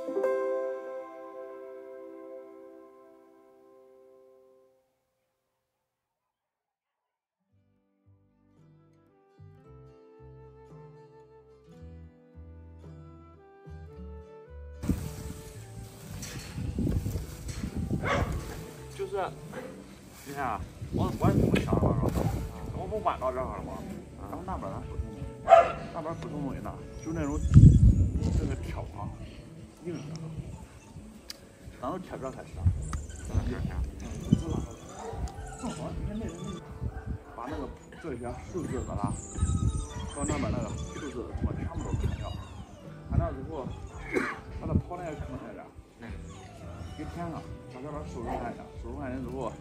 就是，你看啊，我也这么想的吧，我不弯到这儿了吗？然后那边咱不种，那边不种东西呢，就那种这个铁网硬的，咱都贴这才行。正好你看那人把那个这些树枝子啦，和那边那个树枝子什么全部都砍掉，砍掉之后，把它刨那个坑在这儿，给填上。 把这边收拾干净，收拾干净之后，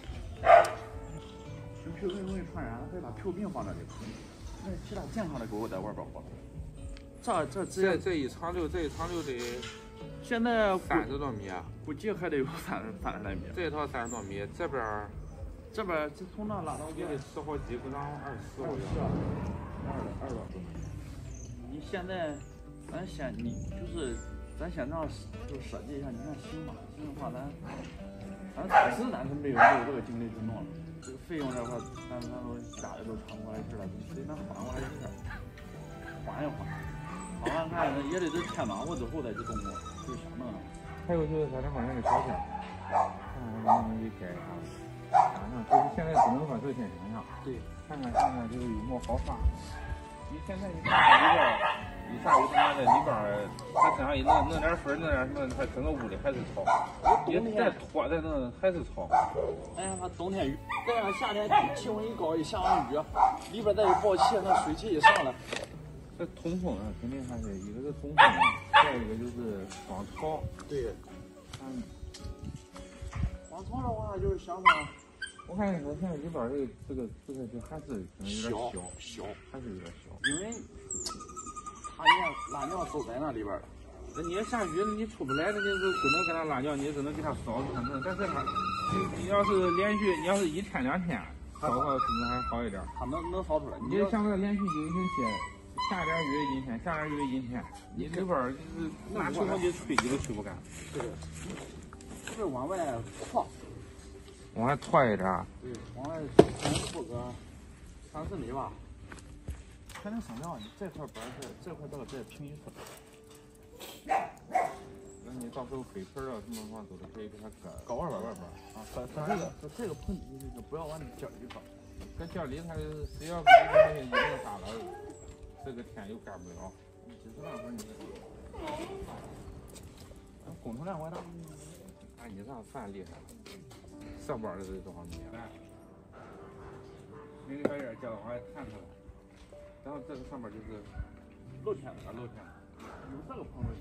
皮肤病容易传染，可以把皮肤病放这里，那其他健康的狗在外边活。 这一长就得现在 30多米啊， 估计还得有30来米。 这一套30多米，这边就从那拉到也得10好几，不让24好像。 20多。你现在，咱先这样就设计一下，你看行吧？行的话，咱暂时咱是没有这个精力去弄了。这个费用这块，咱都家里都喘不过来气了，得咱缓过来气儿，缓一缓。缓完看也得天暖和之后再去动工，就想弄了。 还有就是他这边那个条件，看看能不能给改一下。就是现在只能说这先想想， 对， 看看就是有没好法。你现在你看里边。 一下午他妈的里边他身上一弄点水，弄点什么，他整个屋里还是吵。你再拖再弄还是吵。 哎呀，冬天雨，再让夏天气温一高，一下完雨，里边再一爆气，那水汽一上来， 这通风啊，肯定还是一个是通风，再一个就是防潮。 对。防潮的话就是想法。 我看我现在里边这个就还是可能有点小， 还是有点小， 因为。 它连拉尿都在那里边了。 那你要下雨，你出不来，那就是只能给它拉尿，你只能给它扫着它弄。但是它，你要是连续，你要是1天2天扫的话，可能还好一点。 它能扫出来。 你就像这连续几个星期，下点雨阴天，下点雨阴天，你里边就是拿吹风机吹你都吹不干。 对，就是往外扩。 往外拓一点。 对，往外扩个3-4米吧。 还能省料，你这块板这块到这平一寸。 那你到时候北盆啊什么话都是可以给它搁外边啊，这个盆底就不要往尖里搁， 搁尖里它只要是一定大了，这个天又干不了。 你几十万盆你工程量怪大。 按你这样算厉害了，上边的是多少米啊？那个小眼叫往外探出来。 然后这个上面就是露天的，有这个棚位。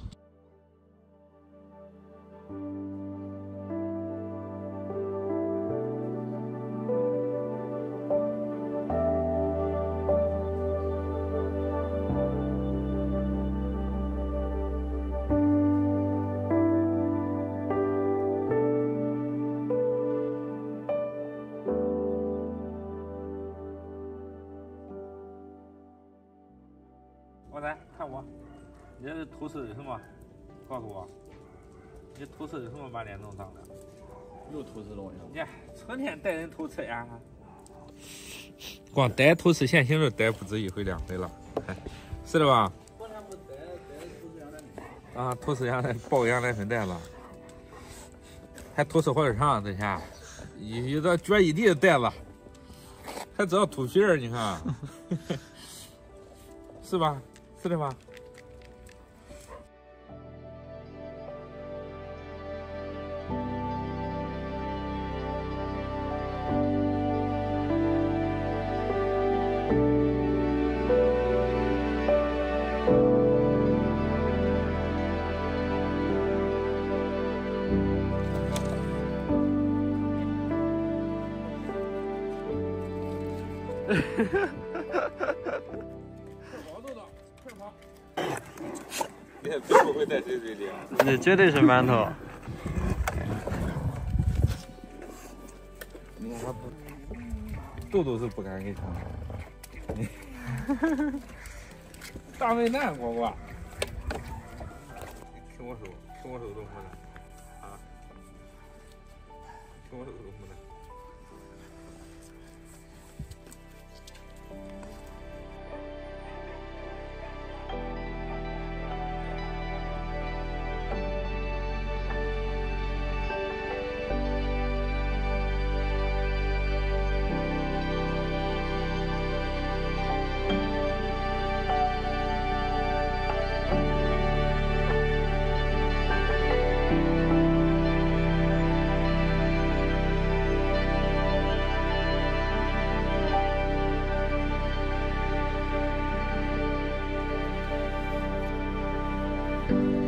王仔，看我，你这偷吃的什么？告诉我，你偷吃的什么把脸弄脏的？ 又偷吃东西了？ 你成天带人偷吃呀？光逮偷吃现行就逮不止1回2回了，是的吧？ 昨天不逮偷吃羊奶粉啊，偷吃爆羊奶粉袋子，还偷吃火腿肠这下，有的撅一地的袋子，还知道吐皮儿，你看，是吧？是的吧？别不会在嘴里。 这绝对是馒头。 你看他不，豆豆是不敢给尝。大胃难，呱呱。听我我手都没了啊，听我手都没了。 you